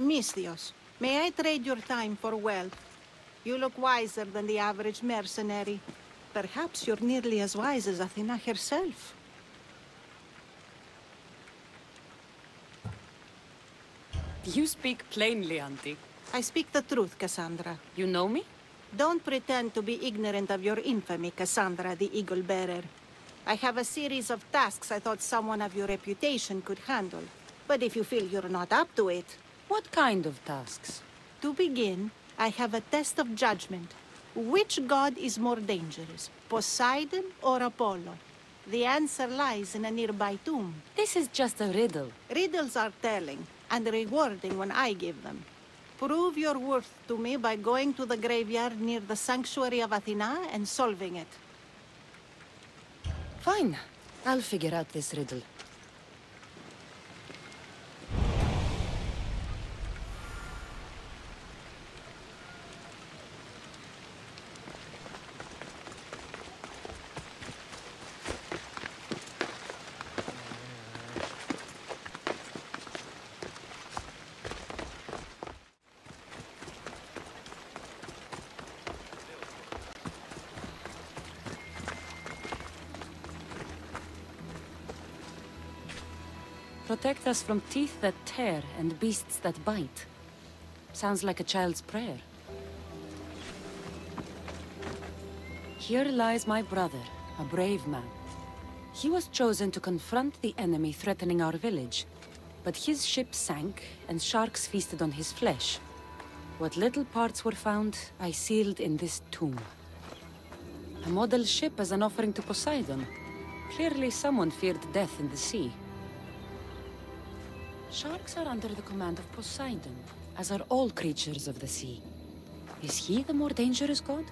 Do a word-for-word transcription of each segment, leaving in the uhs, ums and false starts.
Misthios, may I trade your time for wealth? You look wiser than the average mercenary. Perhaps you're nearly as wise as Athena herself. You speak plainly, Auntie. I speak the truth, Cassandra. You know me? Don't pretend to be ignorant of your infamy, Cassandra the Eagle Bearer. I have a series of tasks I thought someone of your reputation could handle. But if you feel you're not up to it... What kind of tasks? To begin, I have a test of judgment. Which god is more dangerous, Poseidon or Apollo? The answer lies in a nearby tomb. This is just a riddle. Riddles are telling, and rewarding when I give them. Prove your worth to me by going to the graveyard near the sanctuary of Athena and solving it. Fine. I'll figure out this riddle. Protect us from teeth that tear and beasts that bite. Sounds like a child's prayer. Here lies my brother, a brave man. He was chosen to confront the enemy threatening our village, but his ship sank and sharks feasted on his flesh. What little parts were found, I sealed in this tomb. A model ship as an offering to Poseidon. Clearly someone feared death in the sea. Sharks are under the command of Poseidon, as are all creatures of the sea. Is he the more dangerous god?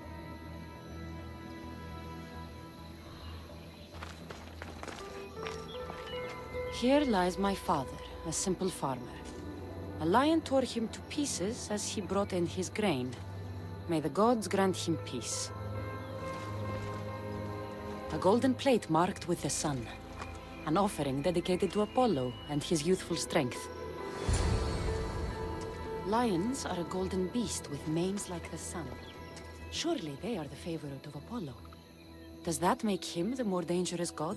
Here lies my father, a simple farmer. A lion tore him to pieces as he brought in his grain. May the gods grant him peace. A golden plate marked with the sun. An offering dedicated to Apollo and his youthful strength. Lions are a golden beast with manes like the sun. Surely they are the favorite of Apollo. Does that make him the more dangerous god?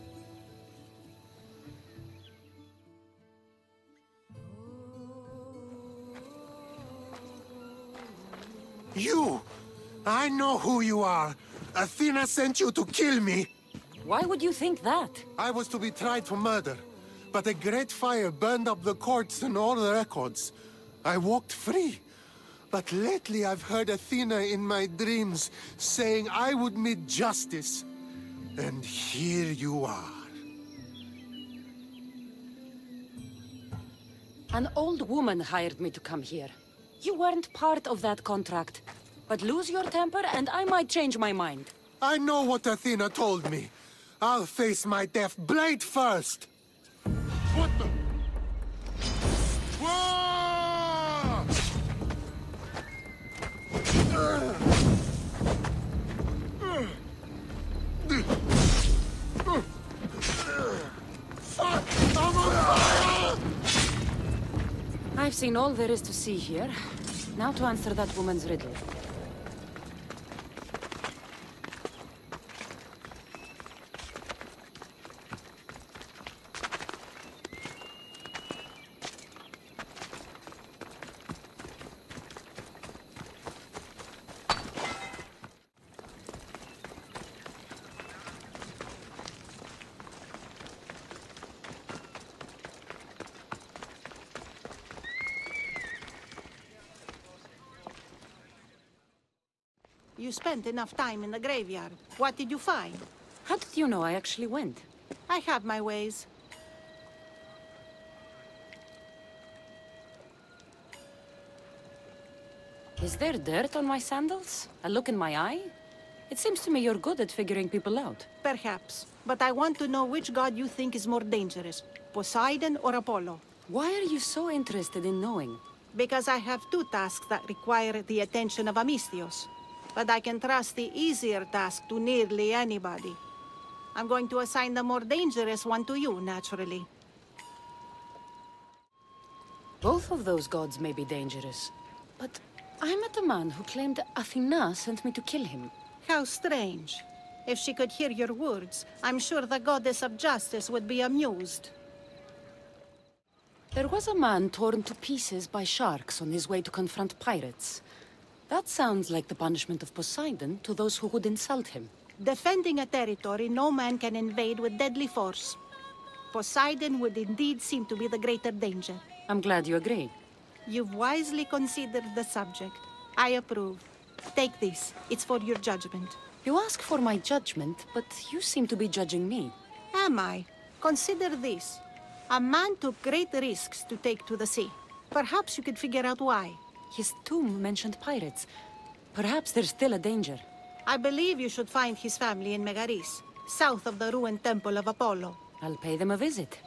You! I know who you are! Athena sent you to kill me! Why would you think that? I was to be tried for murder, but a great fire burned up the courts and all the records. I walked free. But lately I've heard Athena in my dreams saying I would meet justice. And here you are. An old woman hired me to come here. You weren't part of that contract. But lose your temper and I might change my mind. I know what Athena told me. I'll face my death blade first! What the? Whoa! I've seen all there is to see here. Now to answer that woman's riddle. You spent enough time in the graveyard. What did you find? How did you know I actually went? I have my ways. Is there dirt on my sandals? A look in my eye? It seems to me you're good at figuring people out. Perhaps. But I want to know which god you think is more dangerous, Poseidon or Apollo. Why are you so interested in knowing? Because I have two tasks that require the attention of Misthios. But I can trust the easier task to nearly anybody. I'm going to assign the more dangerous one to you, naturally. Both of those gods may be dangerous. But I met a man who claimed Athena sent me to kill him. How strange. If she could hear your words, I'm sure the goddess of justice would be amused. There was a man torn to pieces by sharks on his way to confront pirates. That sounds like the punishment of Poseidon to those who would insult him. Defending a territory no man can invade with deadly force. Poseidon would indeed seem to be the greater danger. I'm glad you agree. You've wisely considered the subject. I approve. Take this. It's for your judgment. You ask for my judgment, but you seem to be judging me. Am I? Consider this. A man took great risks to take to the sea. Perhaps you could figure out why. His tomb mentioned pirates. Perhaps there's still a danger. I believe you should find his family in Megaris, south of the ruined temple of Apollo. I'll pay them a visit.